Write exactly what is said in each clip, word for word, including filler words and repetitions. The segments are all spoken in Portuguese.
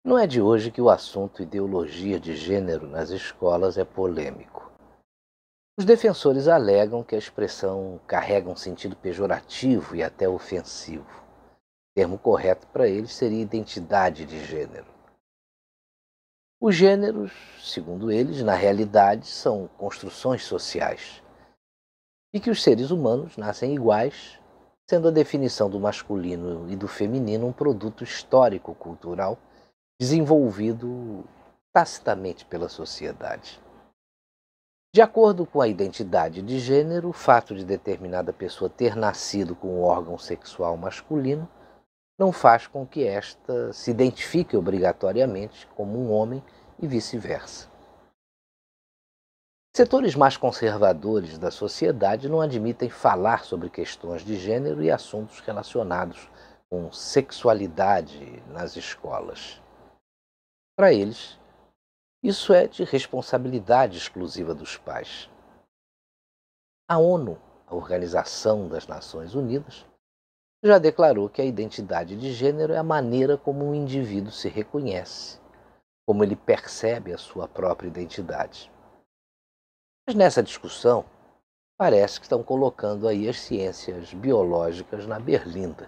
Não é de hoje que o assunto ideologia de gênero nas escolas é polêmico. Os defensores alegam que a expressão carrega um sentido pejorativo e até ofensivo. O termo correto para eles seria identidade de gênero. Os gêneros, segundo eles, na realidade, são construções sociais e que os seres humanos nascem iguais, sendo a definição do masculino e do feminino um produto histórico-cultural desenvolvido tacitamente pela sociedade. De acordo com a identidade de gênero, o fato de determinada pessoa ter nascido com um órgão sexual masculino não faz com que esta se identifique obrigatoriamente como um homem e vice-versa. Setores mais conservadores da sociedade não admitem falar sobre questões de gênero e assuntos relacionados com sexualidade nas escolas. Para eles, isso é de responsabilidade exclusiva dos pais. A ONU, a Organização das Nações Unidas, já declarou que a identidade de gênero é a maneira como um indivíduo se reconhece, como ele percebe a sua própria identidade. Mas nessa discussão, parece que estão colocando aí as ciências biológicas na berlinda.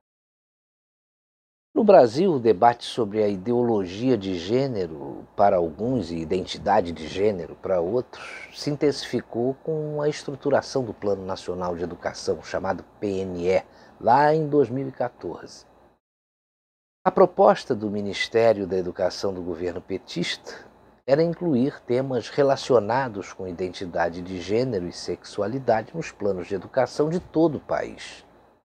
No Brasil, o debate sobre a ideologia de gênero para alguns e identidade de gênero para outros se intensificou com a estruturação do Plano Nacional de Educação, chamado P N E, lá em dois mil e quatorze. A proposta do Ministério da Educação do governo petista era incluir temas relacionados com identidade de gênero e sexualidade nos planos de educação de todo o país.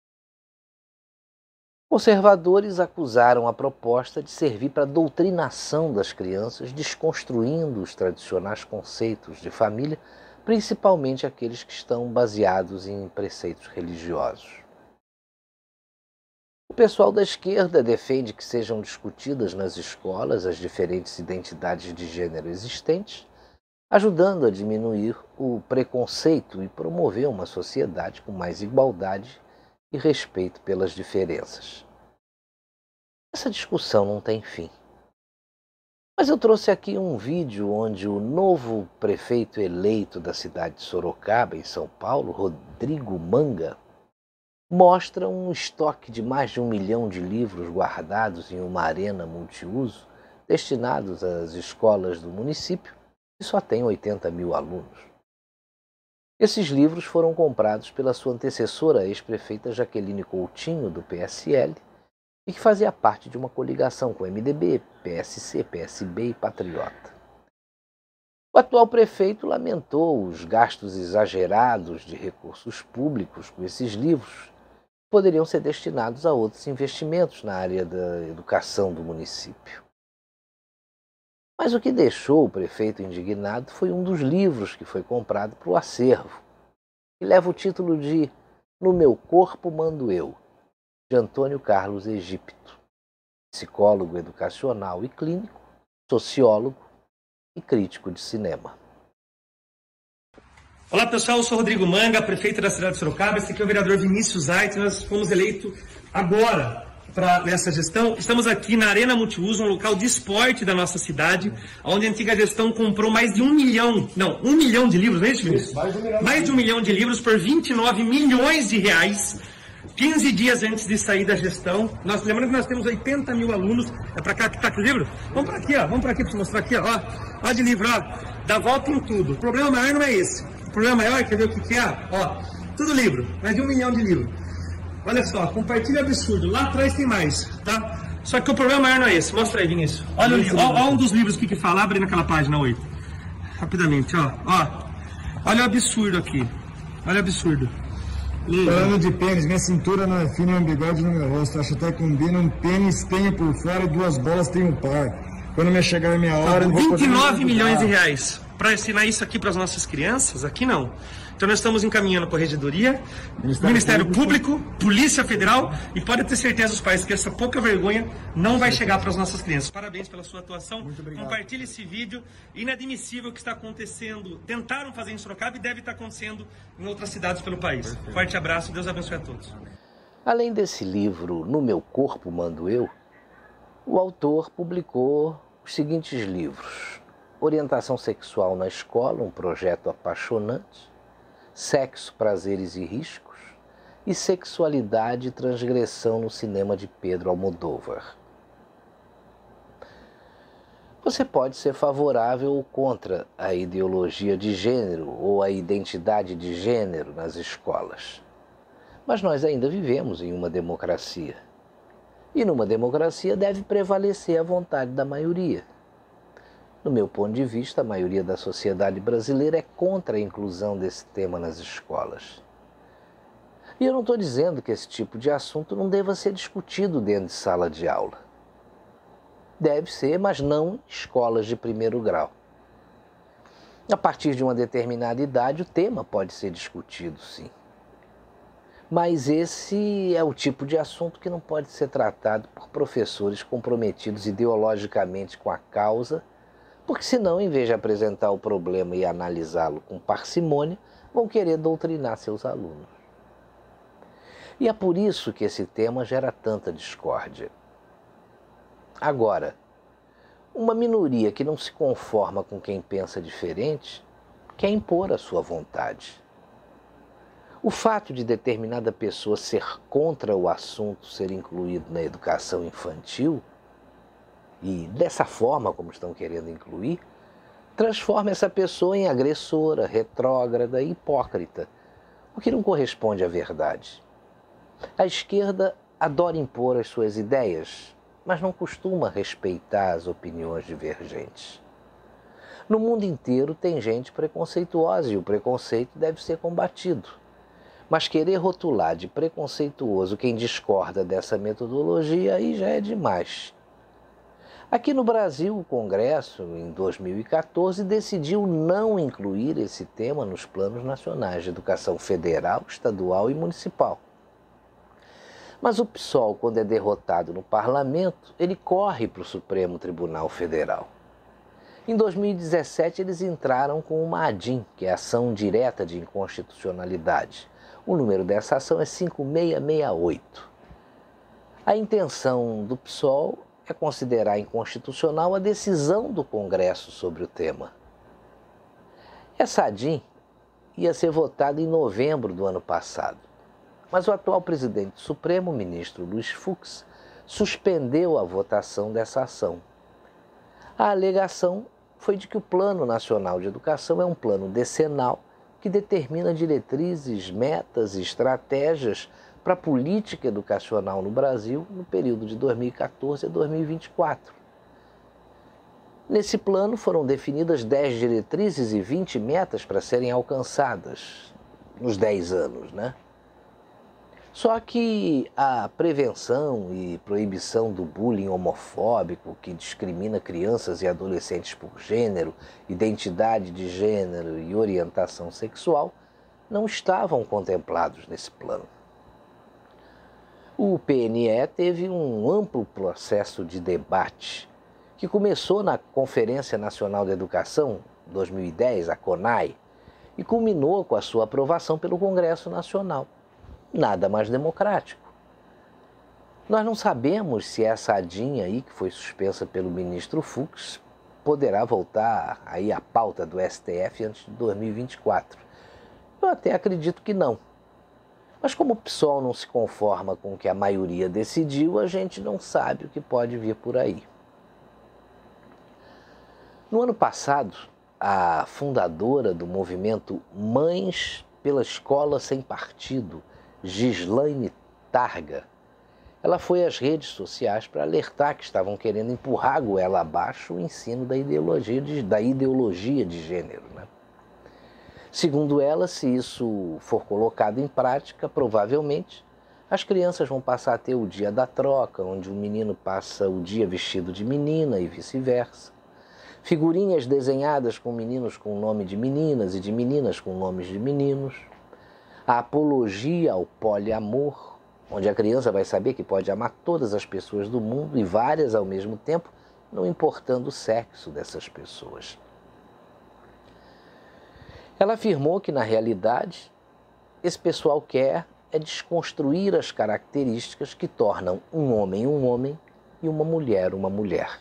Conservadores acusaram a proposta de servir para a doutrinação das crianças, desconstruindo os tradicionais conceitos de família, principalmente aqueles que estão baseados em preceitos religiosos. O pessoal da esquerda defende que sejam discutidas nas escolas as diferentes identidades de gênero existentes, ajudando a diminuir o preconceito e promover uma sociedade com mais igualdade e respeito pelas diferenças. Essa discussão não tem fim. Mas eu trouxe aqui um vídeo onde o novo prefeito eleito da cidade de Sorocaba, em São Paulo, Rodrigo Manga, mostra um estoque de mais de um milhão de livros guardados em uma arena multiuso destinados às escolas do município, que só tem oitenta mil alunos. Esses livros foram comprados pela sua antecessora, a ex-prefeita Jaqueline Coutinho, do P S L, e que fazia parte de uma coligação com o M D B, P S C, P S B e Patriota. O atual prefeito lamentou os gastos exagerados de recursos públicos com esses livros, que poderiam ser destinados a outros investimentos na área da educação do município. Mas o que deixou o prefeito indignado foi um dos livros que foi comprado para o acervo, que leva o título de No Meu Corpo Mando Eu, de Antônio Carlos Egípto, psicólogo educacional e clínico, sociólogo e crítico de cinema. Olá pessoal, eu sou Rodrigo Manga, prefeito da cidade de Sorocaba. Esse aqui é o vereador Vinícius Ait. Nós fomos eleitos agora para nessa gestão. Estamos aqui na Arena Multiuso, um local de esporte da nossa cidade, onde a antiga gestão comprou mais de um milhão, não, um milhão de livros, não é isso, Vinícius? Mais de um milhão, mais de, um milhão de livros por vinte e nove milhões de reais, quinze dias antes de sair da gestão. Nós, lembrando que nós temos oitenta mil alunos. É para cá que está aqui o livro? Vamos para aqui, ó. Vamos para aqui para te mostrar aqui, ó. Ó de livro, ó. Dá volta em tudo. O problema maior não é esse. O problema maior, quer ver o que, que é? Ó, tudo livro. Mais de um milhão de livros. Olha só, compartilha absurdo. Lá atrás tem mais, tá? Só que o problema maior não é esse. Mostra aí, Vinícius. Olha o livro. Ó, ó um dos livros aqui que fala. Abre naquela página oito. Rapidamente, ó. Ó. Olha o absurdo aqui. Olha o absurdo. Falando de pênis, minha cintura não é fina e um bigode no meu rosto. Acho até que combina. Um pênis tenho por fora e duas bolas tenho um par. Quando me chegar a minha hora, eu vou vinte e nove milhões de reais para ensinar isso aqui para as nossas crianças? Aqui não. Então nós estamos encaminhando a Corregedoria, Ministério, Ministério Público, Público, Polícia Federal, e pode ter certeza os pais que essa pouca vergonha não vai chegar para as nossas crianças. Parabéns pela sua atuação. Compartilhe esse vídeo. Inadmissível o que está acontecendo. Tentaram fazer em Sorocaba e deve estar acontecendo em outras cidades pelo país. Perfeito. Forte abraço. Deus abençoe a todos. Além desse livro No Meu Corpo Mando Eu, O autor publicou os seguintes livros: Orientação Sexual na Escola, um projeto apaixonante, Sexo, Prazeres e Riscos, e Sexualidade e Transgressão no Cinema de Pedro Almodóvar. Você pode ser favorável ou contra a ideologia de gênero ou a identidade de gênero nas escolas. Mas nós ainda vivemos em uma democracia. E numa democracia deve prevalecer a vontade da maioria. No meu ponto de vista, a maioria da sociedade brasileira é contra a inclusão desse tema nas escolas. E eu não estou dizendo que esse tipo de assunto não deva ser discutido dentro de sala de aula. Deve ser, mas não em escolas de primeiro grau. A partir de uma determinada idade, o tema pode ser discutido, sim. Mas esse é o tipo de assunto que não pode ser tratado por professores comprometidos ideologicamente com a causa, porque senão, em vez de apresentar o problema e analisá-lo com parcimônia, vão querer doutrinar seus alunos. E é por isso que esse tema gera tanta discórdia. Agora, uma minoria que não se conforma com quem pensa diferente quer impor a sua vontade. O fato de determinada pessoa ser contra o assunto ser incluído na educação infantil, e dessa forma como estão querendo incluir, transforma essa pessoa em agressora, retrógrada e hipócrita, o que não corresponde à verdade. A esquerda adora impor as suas ideias, mas não costuma respeitar as opiniões divergentes. No mundo inteiro tem gente preconceituosa e o preconceito deve ser combatido. Mas querer rotular de preconceituoso quem discorda dessa metodologia aí já é demais. Aqui no Brasil, o Congresso, em dois mil e quatorze, decidiu não incluir esse tema nos planos nacionais de educação federal, estadual e municipal. Mas o PSOL, quando é derrotado no parlamento, ele corre para o Supremo Tribunal Federal. Em dois mil e dezessete, eles entraram com uma ADIM, que é Ação Direta de Inconstitucionalidade. O número dessa ação é cinco seis seis oito. A intenção do PSOL é considerar inconstitucional a decisão do Congresso sobre o tema. Essa ADIM ia ser votada em novembro do ano passado. Mas o atual presidente do Supremo, o ministro Luiz Fux, suspendeu a votação dessa ação. A alegação foi de que o Plano Nacional de Educação é um plano decenal que determina diretrizes, metas e estratégias para a política educacional no Brasil no período de dois mil e quatorze a dois mil e vinte e quatro. Nesse plano foram definidas dez diretrizes e vinte metas para serem alcançadas nos dez anos, né? Só que a prevenção e proibição do bullying homofóbico, que discrimina crianças e adolescentes por gênero, identidade de gênero e orientação sexual, não estavam contemplados nesse plano. O P N E teve um amplo processo de debate, que começou na Conferência Nacional de Educação, dois mil e dez, a CONAE, e culminou com a sua aprovação pelo Congresso Nacional. Nada mais democrático. Nós não sabemos se essa ADIM aí, que foi suspensa pelo ministro Fux, poderá voltar aí à pauta do S T F antes de dois mil e vinte e quatro. Eu até acredito que não. Mas como o PSOL não se conforma com o que a maioria decidiu, a gente não sabe o que pode vir por aí. No ano passado, a fundadora do movimento Mães pela Escola Sem Partido, Gislaine Targa, ela foi às redes sociais para alertar que estavam querendo empurrar a goela abaixo o ensino da ideologia de, da ideologia de gênero, né? Segundo ela, se isso for colocado em prática, provavelmente as crianças vão passar a ter o dia da troca, onde o menino passa o dia vestido de menina e vice-versa. Figurinhas desenhadas com meninos com nome de meninas e de meninas com nomes de meninos. A apologia ao poliamor, onde a criança vai saber que pode amar todas as pessoas do mundo e várias ao mesmo tempo, não importando o sexo dessas pessoas. Ela afirmou que, na realidade, esse pessoal quer é desconstruir as características que tornam um homem um homem e uma mulher uma mulher.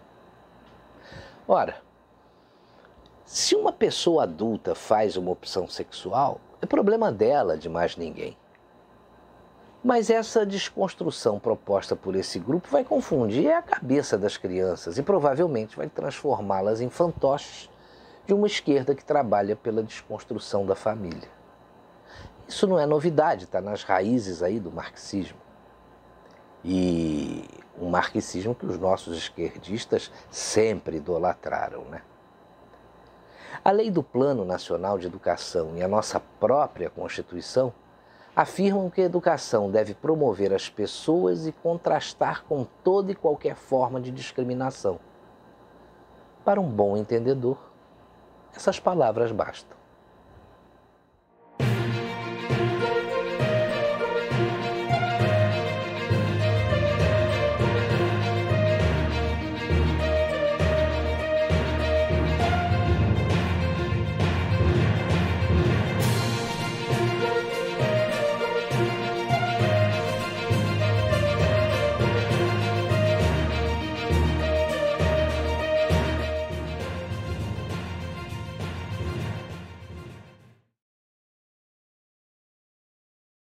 Ora, se uma pessoa adulta faz uma opção sexual, é problema dela, de mais ninguém. Mas essa desconstrução proposta por esse grupo vai confundir a cabeça das crianças e provavelmente vai transformá-las em fantoches de uma esquerda que trabalha pela desconstrução da família. Isso não é novidade, está nas raízes aí do marxismo. E um marxismo que os nossos esquerdistas sempre idolatraram, né? A Lei do Plano Nacional de Educação e a nossa própria Constituição afirmam que a educação deve promover as pessoas e contrastar com toda e qualquer forma de discriminação. Para um bom entendedor, essas palavras bastam.